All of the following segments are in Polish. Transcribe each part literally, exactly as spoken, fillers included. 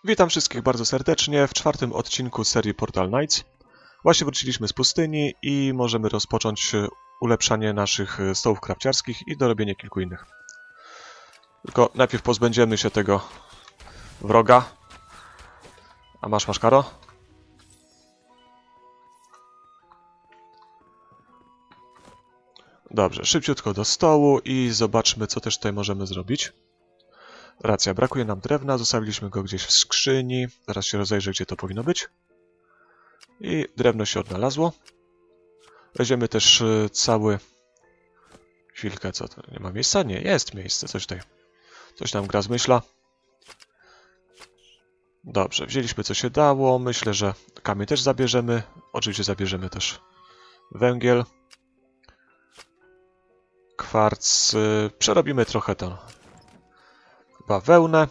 Witam wszystkich bardzo serdecznie w czwartym odcinku serii Portal Knights. Właśnie wróciliśmy z pustyni i możemy rozpocząć ulepszanie naszych stołów krafciarskich i dorobienie kilku innych. Tylko najpierw pozbędziemy się tego wroga. A masz, masz Karo? Dobrze, szybciutko do stołu i zobaczmy, co też tutaj możemy zrobić. Racja, brakuje nam drewna, zostawiliśmy go gdzieś w skrzyni. Zaraz się rozejrzę, gdzie to powinno być. I drewno się odnalazło. Weźmiemy też cały... Chwilkę, co to? Nie ma miejsca? Nie, jest miejsce, coś tutaj. Coś nam gra zmyśla. Dobrze, wzięliśmy co się dało. Myślę, że kamień też zabierzemy. Oczywiście zabierzemy też węgiel. Kwarc. Przerobimy trochę to. Chyba wełnę.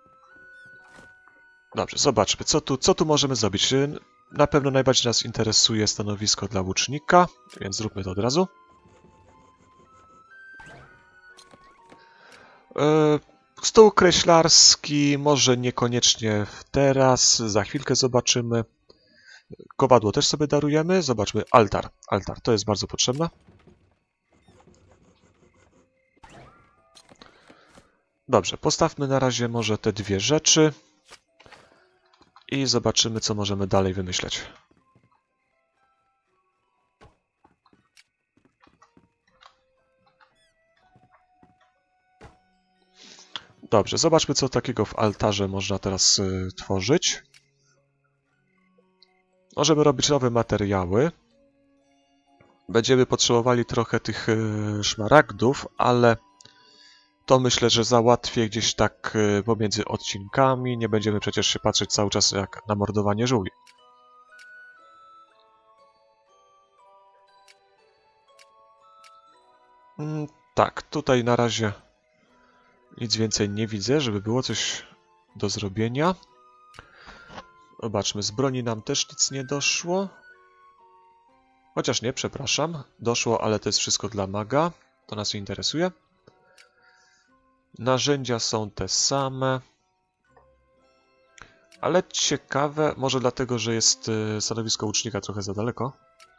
Dobrze, zobaczmy, co tu, co tu możemy zrobić. Na pewno najbardziej nas interesuje stanowisko dla łucznika, więc zróbmy to od razu. Stół kreślarski, może niekoniecznie teraz, za chwilkę zobaczymy. Kowadło też sobie darujemy. Zobaczmy, altar. Altar, to jest bardzo potrzebne. Dobrze, postawmy na razie może te dwie rzeczy i zobaczymy, co możemy dalej wymyśleć. Dobrze, zobaczmy, co takiego w altarze można teraz y, tworzyć. Możemy robić nowe materiały. Będziemy potrzebowali trochę tych y, szmaragdów, ale to myślę, że załatwię gdzieś tak y, pomiędzy odcinkami. Nie będziemy przecież się patrzeć cały czas jak na mordowanie żółwi. Mm, tak, tutaj na razie nic więcej nie widzę, żeby było coś do zrobienia. Zobaczmy, z broni nam też nic nie doszło. Chociaż nie, przepraszam. Doszło, ale to jest wszystko dla maga. To nas nie interesuje. Narzędzia są te same. Ale ciekawe, może dlatego, że jest stanowisko łucznika trochę za daleko.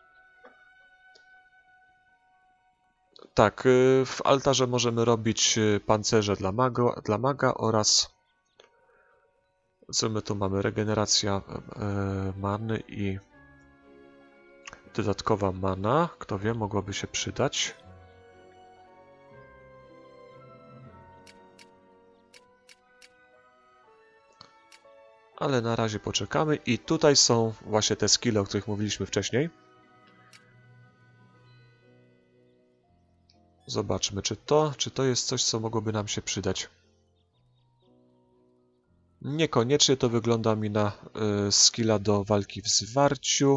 Tak, w altarze możemy robić pancerze dla maga, dla maga oraz... Co my tu mamy? Regeneracja e, many i dodatkowa mana. Kto wie, mogłaby się przydać. Ale na razie poczekamy. I tutaj są właśnie te skille, o których mówiliśmy wcześniej. Zobaczmy, czy to, czy to jest coś, co mogłoby nam się przydać. Niekoniecznie to wygląda mi na y, skilla do walki w zwarciu.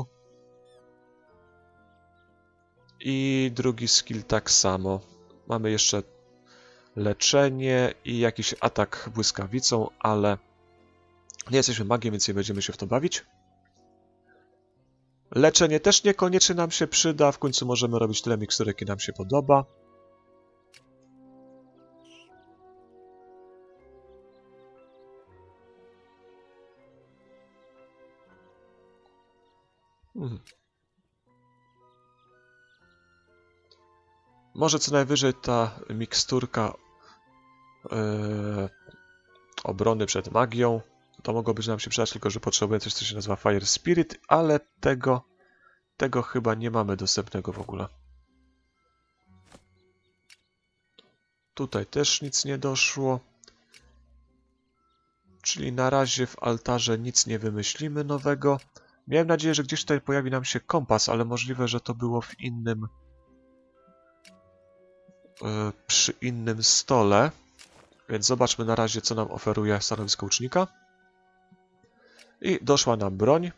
I drugi skill tak samo. Mamy jeszcze leczenie i jakiś atak błyskawicą, ale nie jesteśmy magiem, więc nie będziemy się w to bawić. Leczenie też niekoniecznie nam się przyda. W końcu możemy robić tyle miksturek, jak nam się podoba. Hmm. Może co najwyżej ta miksturka yy, obrony przed magią. To mogłoby nam się przydać, tylko że potrzebujemy coś, co się nazywa Fire Spirit, ale tego, tego chyba nie mamy dostępnego w ogóle. Tutaj też nic nie doszło. Czyli na razie w altarze nic nie wymyślimy nowego. Miałem nadzieję, że gdzieś tutaj pojawi nam się kompas, ale możliwe, że to było w innym... Yy, przy innym stole. Więc zobaczmy na razie, co nam oferuje stanowisko łucznika. I doszła nam broń.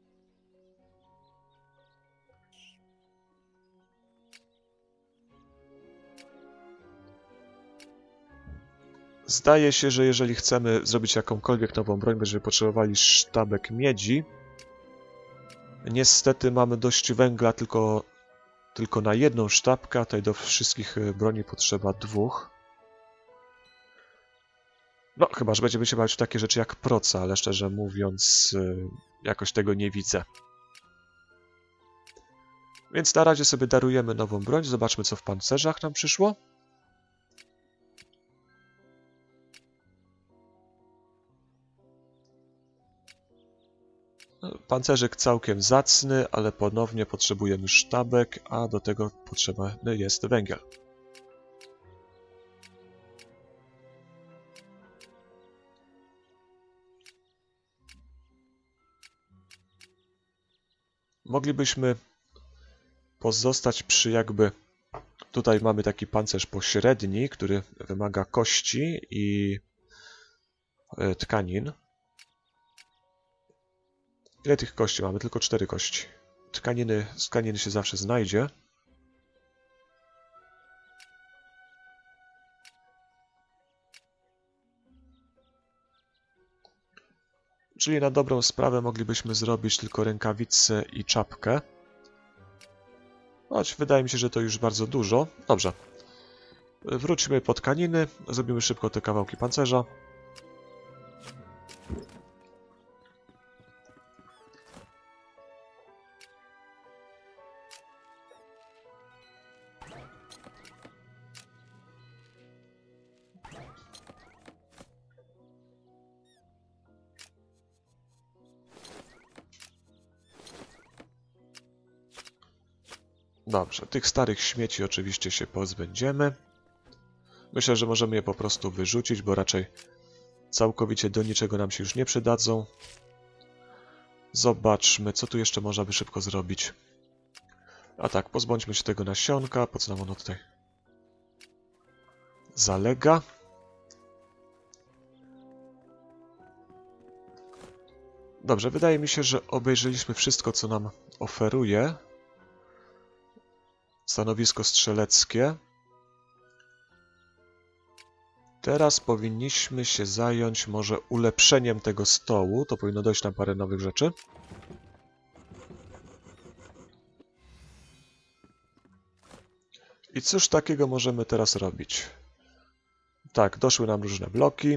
Zdaje się, że jeżeli chcemy zrobić jakąkolwiek nową broń, będziemy potrzebowali sztabek miedzi. Niestety mamy dość węgla tylko, tylko na jedną sztabkę, a tutaj do wszystkich broni potrzeba dwóch. No, chyba że będziemy się bawić w takie rzeczy jak proca, ale szczerze mówiąc, jakoś tego nie widzę. Więc na razie sobie darujemy nową broń. Zobaczmy, co w pancerzach nam przyszło. Pancerzyk całkiem zacny, ale ponownie potrzebujemy sztabek, a do tego potrzebny jest węgiel. Moglibyśmy pozostać przy jakby... Tutaj mamy taki pancerz pośredni, który wymaga kości i tkanin. Ile tych kości mamy? Tylko cztery kości. Tkaniny, z tkaniny się zawsze znajdzie. Czyli na dobrą sprawę moglibyśmy zrobić tylko rękawice i czapkę. Choć wydaje mi się, że to już bardzo dużo. Dobrze. Wróćmy po tkaniny. Zrobimy szybko te kawałki pancerza. Dobrze, tych starych śmieci oczywiście się pozbędziemy. Myślę, że możemy je po prostu wyrzucić, bo raczej całkowicie do niczego nam się już nie przydadzą. Zobaczmy, co tu jeszcze można by szybko zrobić. A tak, pozbądźmy się tego nasionka. Po co nam ono tutaj zalega? Dobrze, wydaje mi się, że obejrzeliśmy wszystko, co nam oferuje stanowisko strzeleckie. Teraz powinniśmy się zająć może ulepszeniem tego stołu. To powinno dojść nam parę nowych rzeczy. I cóż takiego możemy teraz robić? Tak, doszły nam różne bloki.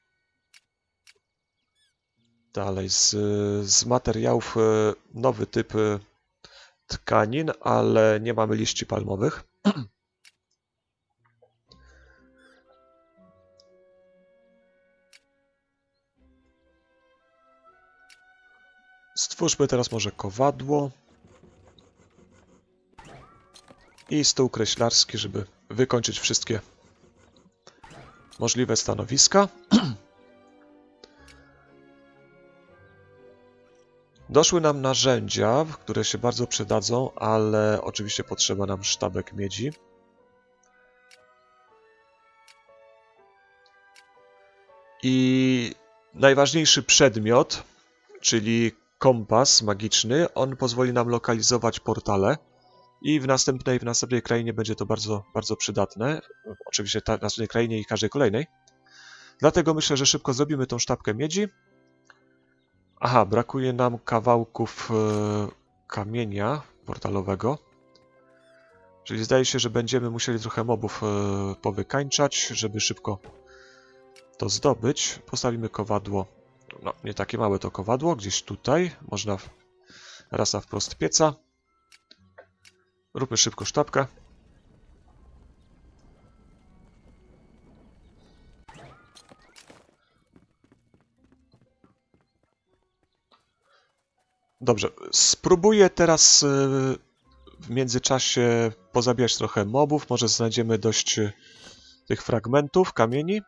Dalej, z, z materiałów nowy typ tkanin, ale nie mamy liści palmowych. Stwórzmy teraz może kowadło i stół kreślarski, żeby wykończyć wszystkie możliwe stanowiska. Doszły nam narzędzia, które się bardzo przydadzą, ale oczywiście potrzeba nam sztabek miedzi. I najważniejszy przedmiot, czyli kompas magiczny, on pozwoli nam lokalizować portale i w następnej, w następnej krainie będzie to bardzo, bardzo przydatne. Oczywiście w następnej krainie i każdej kolejnej. Dlatego myślę, że szybko zrobimy tą sztabkę miedzi. Aha, brakuje nam kawałków e, kamienia portalowego. Czyli zdaje się, że będziemy musieli trochę mobów e, powykańczać, żeby szybko to zdobyć. Postawimy kowadło. No, nie takie małe to kowadło, gdzieś tutaj. Można w, raz na wprost pieca. Róbmy szybko sztabkę. Dobrze, spróbuję teraz w międzyczasie pozabijać trochę mobów. Może znajdziemy dość tych fragmentów, kamieni.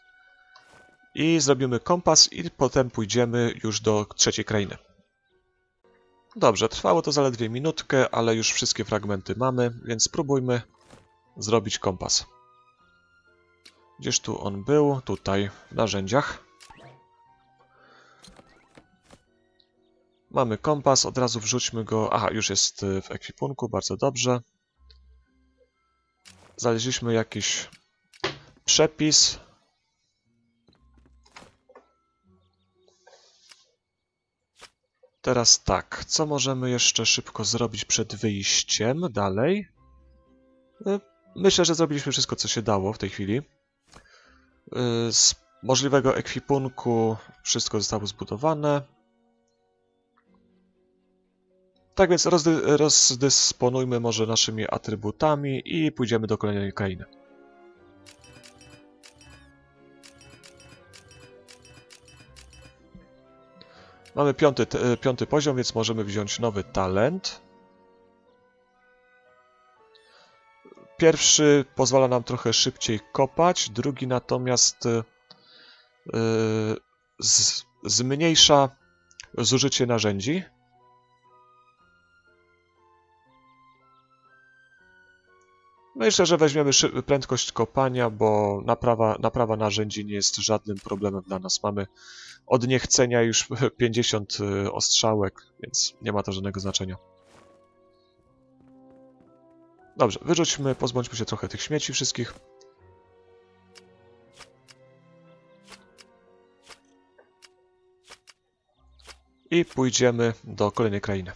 I zrobimy kompas i potem pójdziemy już do trzeciej krainy. Dobrze, trwało to zaledwie minutkę, ale już wszystkie fragmenty mamy, więc spróbujmy zrobić kompas. Gdzież tu on był? Tutaj, w narzędziach. Mamy kompas, od razu wrzućmy go. Aha, już jest w ekwipunku, bardzo dobrze. Znaleźliśmy jakiś przepis. Teraz tak, co możemy jeszcze szybko zrobić przed wyjściem dalej? Myślę, że zrobiliśmy wszystko, co się dało w tej chwili. możliwego ekwipunku wszystko zostało zbudowane. Tak więc rozdy rozdysponujmy może naszymi atrybutami i pójdziemy do kolejnej krainy. Mamy piąty, piąty poziom, więc możemy wziąć nowy talent. Pierwszy pozwala nam trochę szybciej kopać, drugi natomiast yy, z, zmniejsza zużycie narzędzi. Myślę, że weźmiemy prędkość kopania, bo naprawa, naprawa narzędzi nie jest żadnym problemem dla nas. Mamy od niechcenia już pięćdziesiąt ostrzałek, więc nie ma to żadnego znaczenia. Dobrze, wyrzućmy, pozbądźmy się trochę tych śmieci wszystkich. I pójdziemy do kolejnej krainy.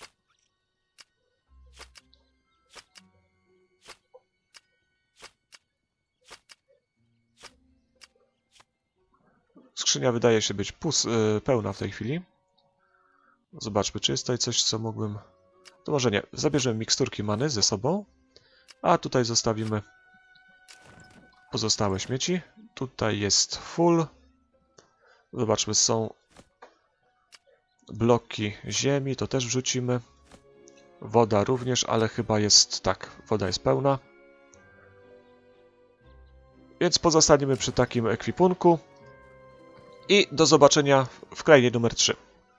Skrzynia wydaje się być pus yy, pełna w tej chwili. Zobaczmy, czy jest tutaj coś, co mógłbym... To może nie. Zabierzemy miksturki many ze sobą, a tutaj zostawimy pozostałe śmieci. Tutaj jest full. Zobaczmy, są bloki ziemi, to też wrzucimy. Woda również, ale chyba jest... tak, woda jest pełna. Więc pozostaniemy przy takim ekwipunku. I do zobaczenia w krainie numer trzy.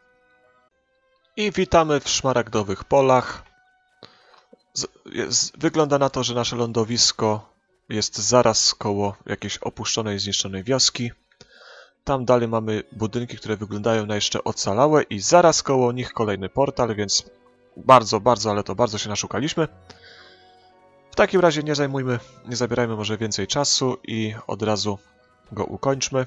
I witamy w szmaragdowych polach. Z, jest, wygląda na to, że nasze lądowisko jest zaraz koło jakiejś opuszczonej, zniszczonej wioski. Tam dalej mamy budynki, które wyglądają na jeszcze ocalałe i zaraz koło nich kolejny portal, więc bardzo, bardzo, ale to bardzo się naszukaliśmy. W takim razie nie zajmujmy, nie zabierajmy może więcej czasu i od razu go ukończmy.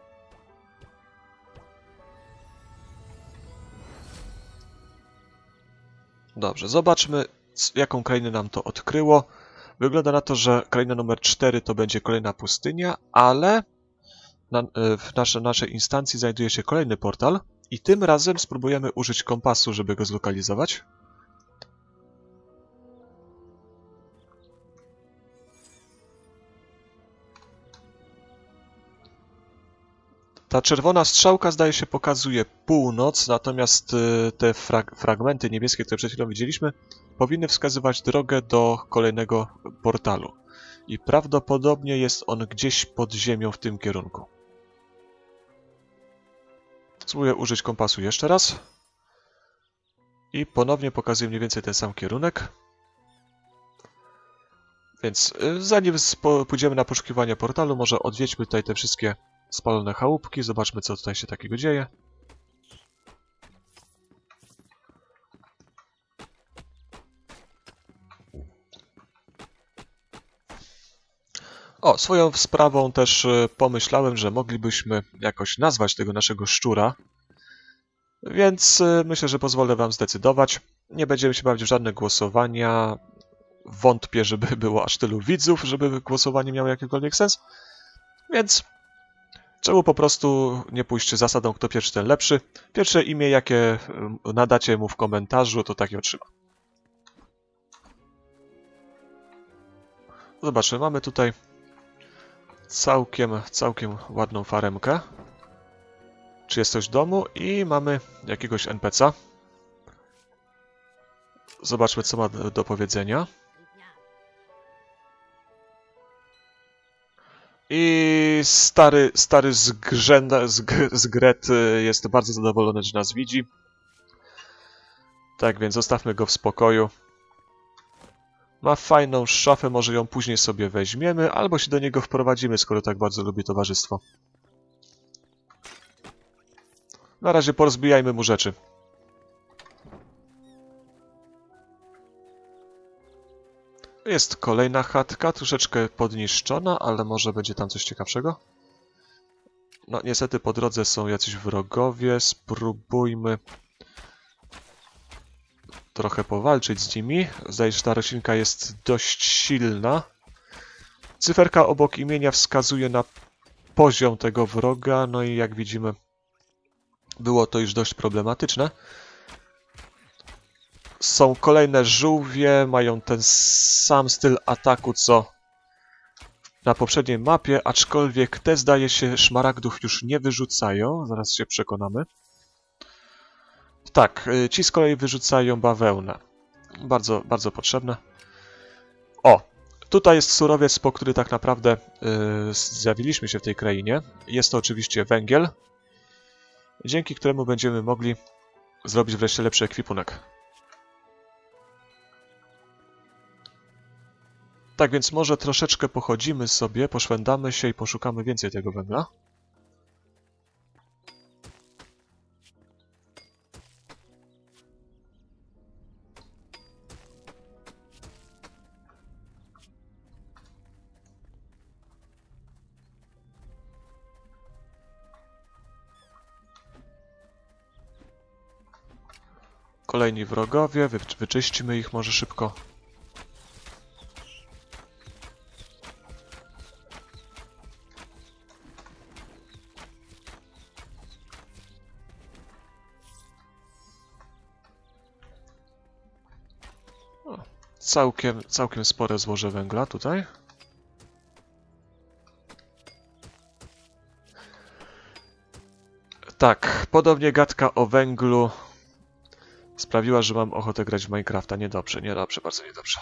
Dobrze, zobaczmy, jaką krainę nam to odkryło. Wygląda na to, że kraina numer cztery to będzie kolejna pustynia, ale na, w nasze, naszej instancji znajduje się kolejny portal i tym razem spróbujemy użyć kompasu, żeby go zlokalizować. Ta czerwona strzałka, zdaje się, pokazuje północ, natomiast te frag fragmenty niebieskie, które przed chwilą widzieliśmy, powinny wskazywać drogę do kolejnego portalu. I prawdopodobnie jest on gdzieś pod ziemią w tym kierunku. Spróbuję użyć kompasu jeszcze raz. I ponownie pokazuje mniej więcej ten sam kierunek. Więc zanim pójdziemy na poszukiwanie portalu, może odwiedźmy tutaj te wszystkie spalone chałupki, zobaczmy, co tutaj się takiego dzieje. O, swoją sprawą też pomyślałem, że moglibyśmy jakoś nazwać tego naszego szczura. Więc myślę, że pozwolę wam zdecydować. Nie będziemy się bawić w żadne głosowania. Wątpię, żeby było aż tylu widzów, żeby głosowanie miało jakikolwiek sens. Więc czemu po prostu nie pójść zasadą, kto pierwszy, ten lepszy. Pierwsze imię, jakie nadacie mu w komentarzu, to takie otrzyma. Zobaczmy, mamy tutaj całkiem, całkiem ładną faremkę. Czy jest coś w domu? I mamy jakiegoś en pe ce a. Zobaczmy, co ma do powiedzenia. I stary, stary zgrzęda, zg, zgret jest bardzo zadowolony, że nas widzi. Tak więc zostawmy go w spokoju. Ma fajną szafę, może ją później sobie weźmiemy, albo się do niego wprowadzimy, skoro tak bardzo lubi towarzystwo. Na razie porozbijajmy mu rzeczy. Jest kolejna chatka, troszeczkę podniszczona, ale może będzie tam coś ciekawszego. No niestety po drodze są jacyś wrogowie, spróbujmy trochę powalczyć z nimi. Zdaje się, że ta roślinka jest dość silna. Cyferka obok imienia wskazuje na poziom tego wroga, no i jak widzimy, było to już dość problematyczne. Są kolejne żółwie, mają ten sam styl ataku, co na poprzedniej mapie, aczkolwiek te, zdaje się, szmaragdów już nie wyrzucają. Zaraz się przekonamy. Tak, ci z kolei wyrzucają bawełnę. Bardzo, bardzo potrzebne. O, tutaj jest surowiec, po który tak naprawdę yy, zjawiliśmy się w tej krainie. Jest to oczywiście węgiel, dzięki któremu będziemy mogli zrobić wreszcie lepszy ekwipunek. Tak więc może troszeczkę pochodzimy sobie, poszwędamy się i poszukamy więcej tego węgla. Kolejni wrogowie, wy, wyczyścimy ich może szybko. O, całkiem, całkiem spore złoże węgla tutaj. Tak, podobnie gadka o węglu sprawiła, że mam ochotę grać w Minecrafta. Niedobrze, niedobrze, bardzo niedobrze.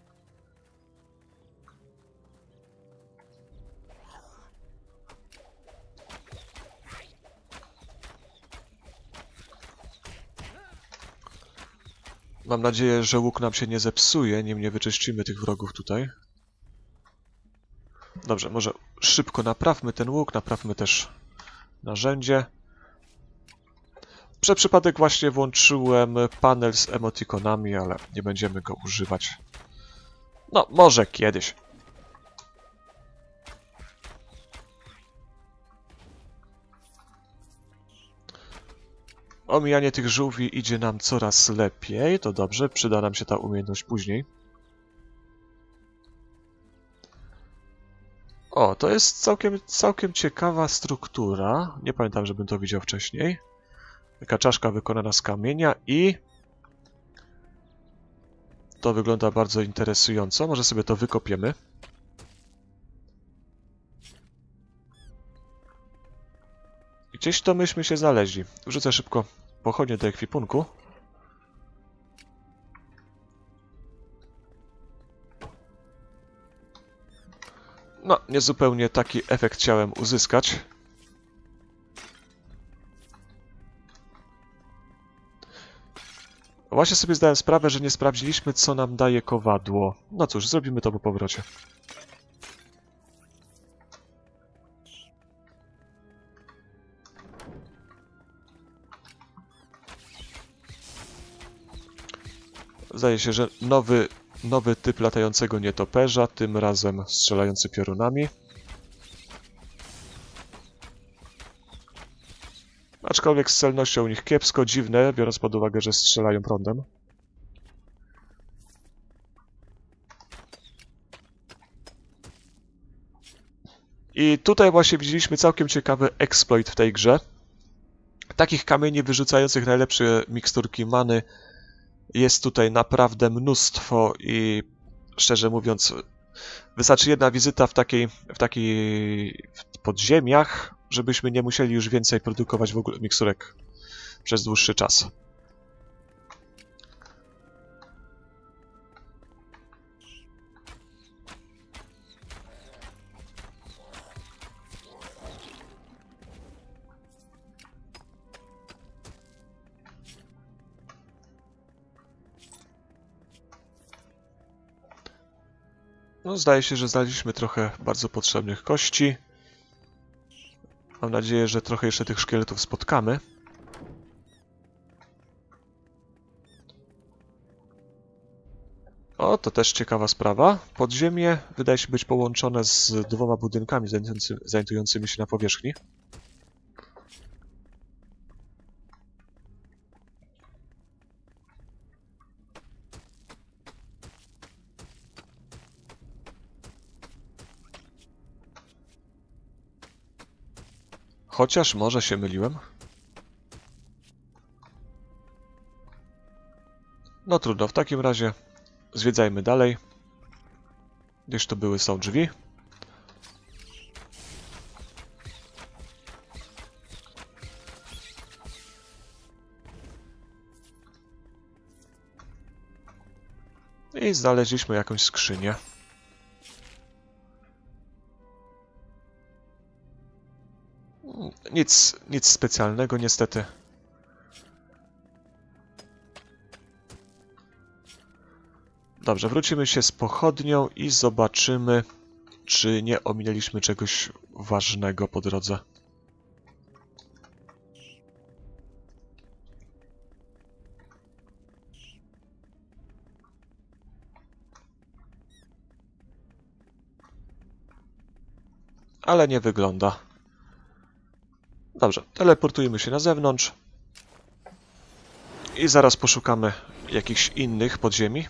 Mam nadzieję, że łuk nam się nie zepsuje, nim nie wyczyścimy tych wrogów tutaj. Dobrze, może szybko naprawmy ten łuk, naprawmy też narzędzie. Przez przypadek właśnie włączyłem panel z emotikonami, ale nie będziemy go używać. No, może kiedyś. Omijanie tych żółwi idzie nam coraz lepiej, to dobrze, przyda nam się ta umiejętność później. O, to jest całkiem, całkiem ciekawa struktura. Nie pamiętam, żebym to widział wcześniej. Taka czaszka wykonana z kamienia i... To wygląda bardzo interesująco. Może sobie to wykopiemy. Gdzieś to myśmy się znaleźli. Wrzucę szybko pochodnie do ekwipunku. No, niezupełnie taki efekt chciałem uzyskać. Właśnie sobie zdałem sprawę, że nie sprawdziliśmy, co nam daje kowadło. No cóż, zrobimy to po powrocie. Zdaje się, że nowy, nowy typ latającego nietoperza, tym razem strzelający piorunami. Aczkolwiek z celnością u nich kiepsko, dziwne, biorąc pod uwagę, że strzelają prądem. I tutaj właśnie widzieliśmy całkiem ciekawy exploit w tej grze. Takich kamieni wyrzucających najlepsze miksturki many jest tutaj naprawdę mnóstwo i szczerze mówiąc wystarczy jedna wizyta w takiej, w takiej w podziemiach, żebyśmy nie musieli już więcej produkować w ogóle miksturek przez dłuższy czas. No, zdaje się, że znaleźliśmy trochę bardzo potrzebnych kości. Mam nadzieję, że trochę jeszcze tych szkieletów spotkamy. O, to też ciekawa sprawa. Podziemie wydaje się być połączone z dwoma budynkami znajdującymi się na powierzchni. Chociaż może się myliłem. No trudno, w takim razie zwiedzajmy dalej. Gdzieś to były są drzwi. I znaleźliśmy jakąś skrzynię. Nic, nic specjalnego niestety. Dobrze, wrócimy się z pochodnią i zobaczymy, czy nie ominęliśmy czegoś ważnego po drodze. Ale nie wygląda. Dobrze, teleportujmy się na zewnątrz. I zaraz poszukamy jakichś innych podziemi.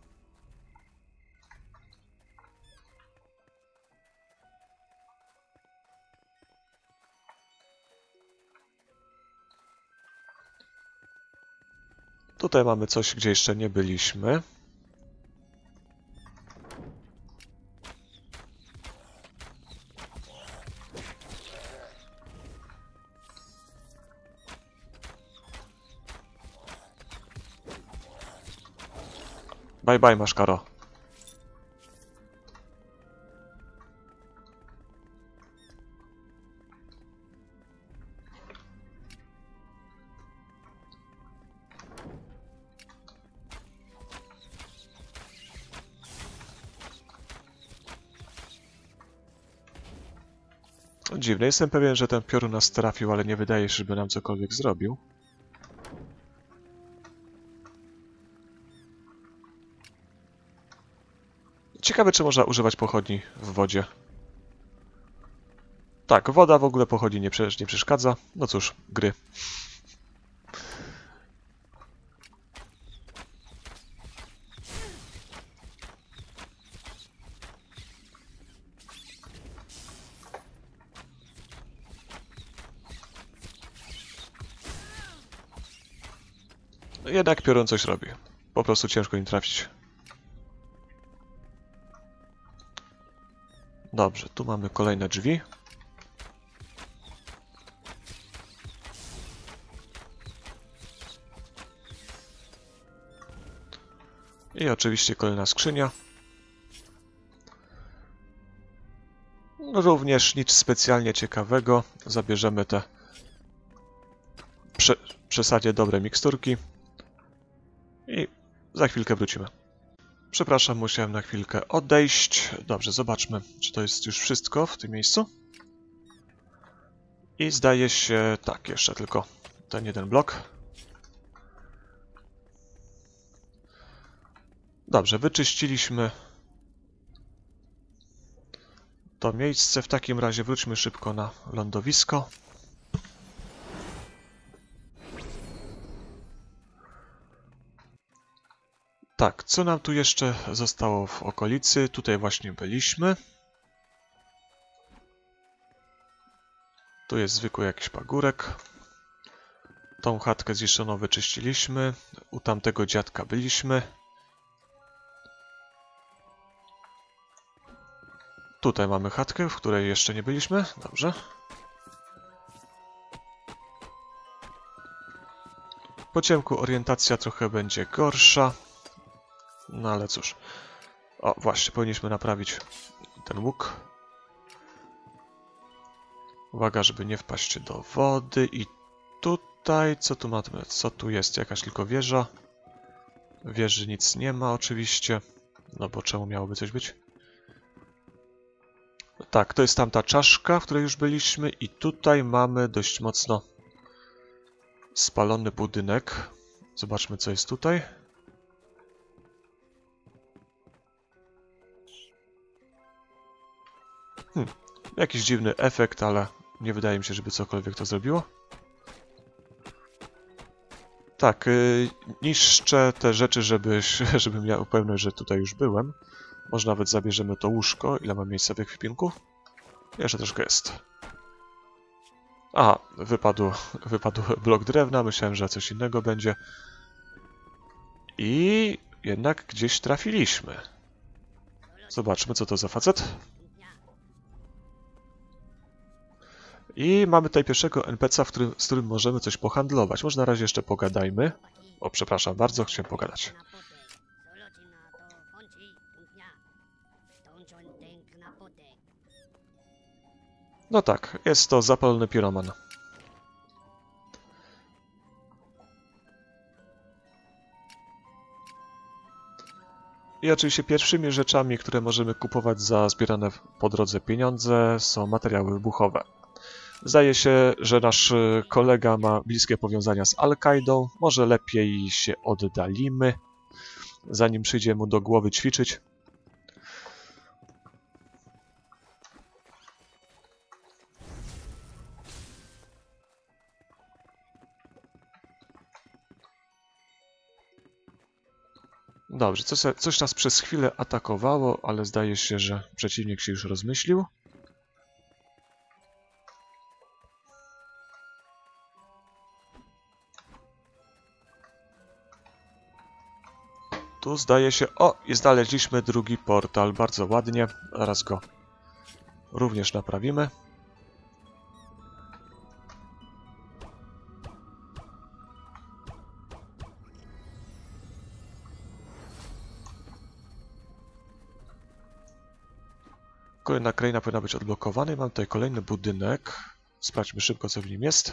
Tutaj mamy coś, gdzie jeszcze nie byliśmy. Bye bye, Maszkaro. Dziwne, jestem pewien, że ten piorun nas trafił, ale nie wydaje się, żeby nam cokolwiek zrobił. Ciekawe, czy można używać pochodni w wodzie. Tak, woda w ogóle pochodni nie, nie przeszkadza. No cóż, gry. Jednak piorun coś robi. Po prostu ciężko im trafić. Dobrze, tu mamy kolejne drzwi. I oczywiście kolejna skrzynia. Również nic specjalnie ciekawego. Zabierzemy te prze przesadnie dobre miksturki. I za chwilkę wrócimy. Przepraszam, musiałem na chwilkę odejść. Dobrze, zobaczmy, czy to jest już wszystko w tym miejscu. I zdaje się... tak, jeszcze tylko ten jeden blok. Dobrze, wyczyściliśmy to miejsce. W takim razie wróćmy szybko na lądowisko. Tak, co nam tu jeszcze zostało w okolicy? Tutaj właśnie byliśmy. Tu jest zwykły jakiś pagórek. Tą chatkę zniszczoną wyczyściliśmy. U tamtego dziadka byliśmy. Tutaj mamy chatkę, w której jeszcze nie byliśmy. Dobrze. Po ciemku orientacja trochę będzie gorsza. No ale cóż. O, właśnie, powinniśmy naprawić ten łuk. Uwaga, żeby nie wpaść do wody. I tutaj, co tu mamy? Co tu jest? Jakaś tylko wieża. Wieży nic nie ma oczywiście. No bo czemu miałoby coś być? Tak, to jest tamta czaszka, w której już byliśmy. I tutaj mamy dość mocno spalony budynek. Zobaczmy, co jest tutaj. Hmm, jakiś dziwny efekt, ale nie wydaje mi się, żeby cokolwiek to zrobiło. Tak, yy, niszczę te rzeczy, żeby, żebym miał pewność, że tutaj już byłem. Może nawet zabierzemy to łóżko. Ile mam miejsca w ekwipunku? Jeszcze troszkę jest. Aha, wypadł, wypadł blok drewna, myślałem, że coś innego będzie. I jednak gdzieś trafiliśmy. Zobaczmy, co to za facet. I mamy tutaj pierwszego en pe ce a, w którym, z którym możemy coś pohandlować. Może na razie jeszcze pogadajmy. O, przepraszam bardzo, chciałem pogadać. No tak, jest to zapalony piroman. I oczywiście pierwszymi rzeczami, które możemy kupować za zbierane po drodze pieniądze, są materiały wybuchowe. Zdaje się, że nasz kolega ma bliskie powiązania z Al-Kaidą. Może lepiej się oddalimy, zanim przyjdzie mu do głowy ćwiczyć. Dobrze, coś, coś nas przez chwilę atakowało, ale zdaje się, że przeciwnik się już rozmyślił. Tu zdaje się... O! I znaleźliśmy drugi portal. Bardzo ładnie. Zaraz go również naprawimy. Kolejna kraina powinna być odblokowana. Mam tutaj kolejny budynek. Sprawdźmy szybko, co w nim jest.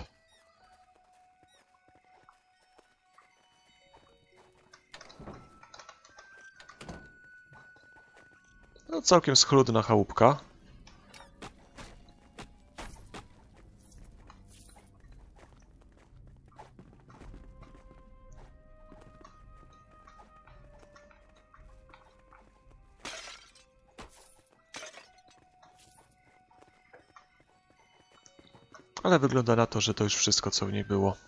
No, całkiem schludna chałupka. Ale wygląda na to, że to już wszystko, co w niej było.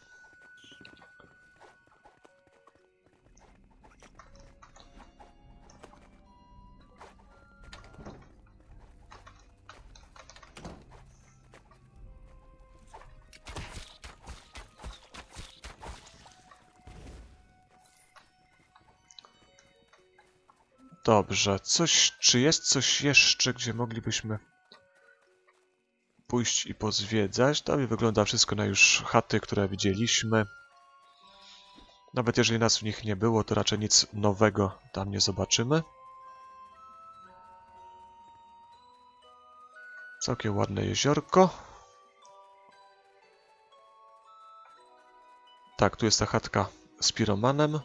Dobrze, coś, czy jest coś jeszcze, gdzie moglibyśmy pójść i pozwiedzać? To wygląda wszystko na już chaty, które widzieliśmy. Nawet jeżeli nas w nich nie było, to raczej nic nowego tam nie zobaczymy. Całkiem ładne jeziorko. Tak, tu jest ta chatka z piromanem.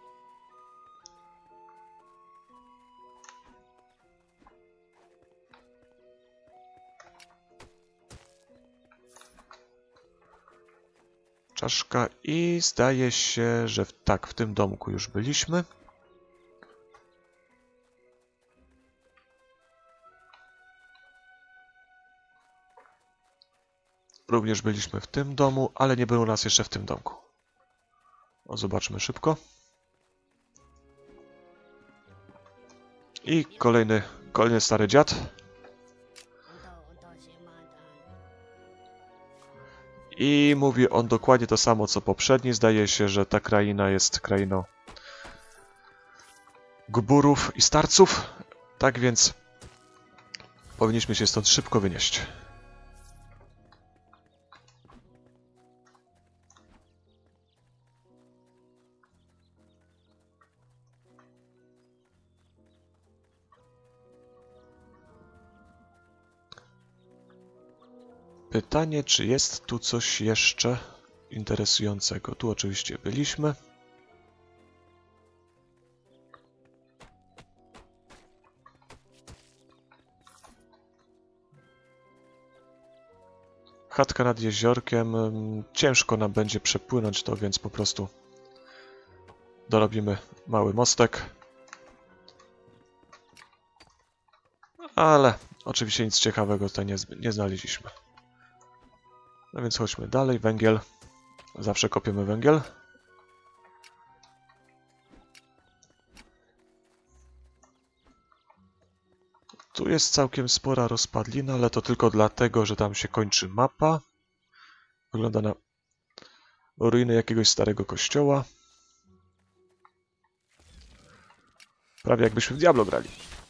Czaszka i zdaje się, że w, tak, w tym domku już byliśmy. Również byliśmy w tym domu, ale nie było nas jeszcze w tym domku. O, zobaczmy szybko. I kolejny, kolejny stary dziad. I mówi on dokładnie to samo, co poprzedni. Zdaje się, że ta kraina jest krainą gburów i starców. Tak więc powinniśmy się stąd szybko wynieść. Pytanie, czy jest tu coś jeszcze interesującego. Tu oczywiście byliśmy. Chatka nad jeziorkiem. Ciężko nam będzie przepłynąć to, więc po prostu dorobimy mały mostek. Ale oczywiście nic ciekawego tutaj nie, nie znaleźliśmy. No więc chodźmy dalej. Węgiel. Zawsze kopiemy węgiel. Tu jest całkiem spora rozpadlina, ale to tylko dlatego, że tam się kończy mapa. Wygląda na ruiny jakiegoś starego kościoła. Prawie jakbyśmy w Diablo grali.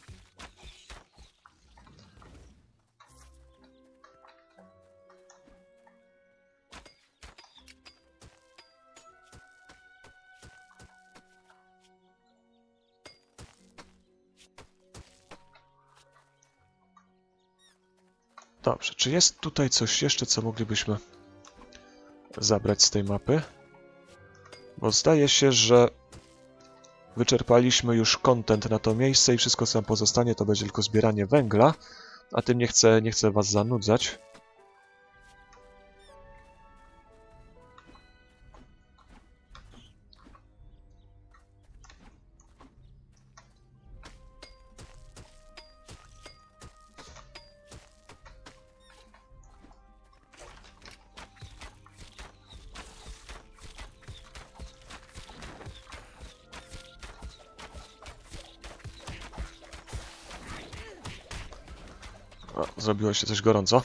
Dobrze, czy jest tutaj coś jeszcze, co moglibyśmy zabrać z tej mapy? Bo zdaje się, że wyczerpaliśmy już content na to miejsce i wszystko, co nam pozostanie, to będzie tylko zbieranie węgla, a tym nie chcę, nie chcę was zanudzać. O, zrobiło się coś gorąco.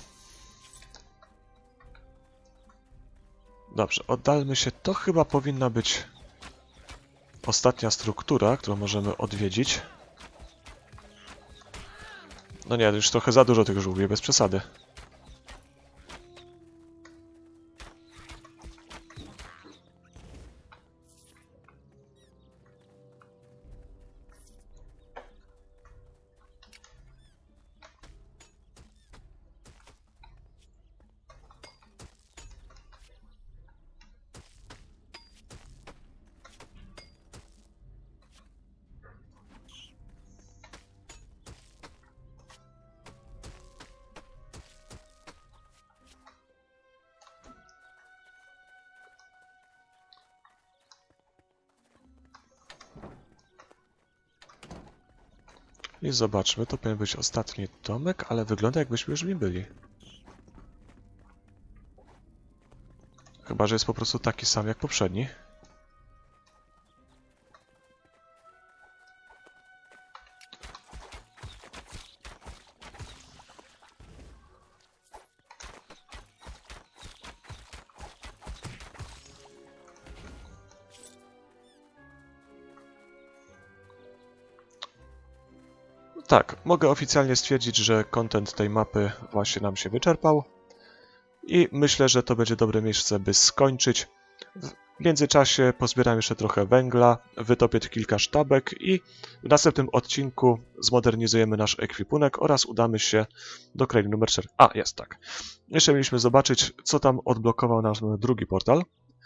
Dobrze, oddalmy się. To chyba powinna być ostatnia struktura, którą możemy odwiedzić. No nie, już trochę za dużo tych żółwi, bez przesady. I zobaczmy, to powinien być ostatni domek, ale wygląda, jakbyśmy już w nim byli. Chyba że jest po prostu taki sam jak poprzedni. Tak, mogę oficjalnie stwierdzić, że content tej mapy właśnie nam się wyczerpał i myślę, że to będzie dobre miejsce, by skończyć. W międzyczasie pozbieram jeszcze trochę węgla, wytopię kilka sztabek i w następnym odcinku zmodernizujemy nasz ekwipunek oraz udamy się do krainy numer cztery. A, jest tak. Jeszcze mieliśmy zobaczyć, co tam odblokował nasz drugi portal.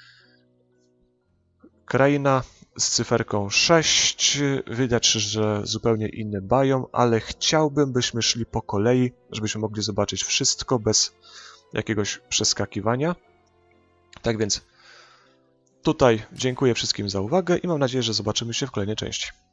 Kraina z cyferką sześć. Widać, że zupełnie inny biom, ale chciałbym, byśmy szli po kolei, żebyśmy mogli zobaczyć wszystko bez jakiegoś przeskakiwania. Tak więc tutaj dziękuję wszystkim za uwagę i mam nadzieję, że zobaczymy się w kolejnej części.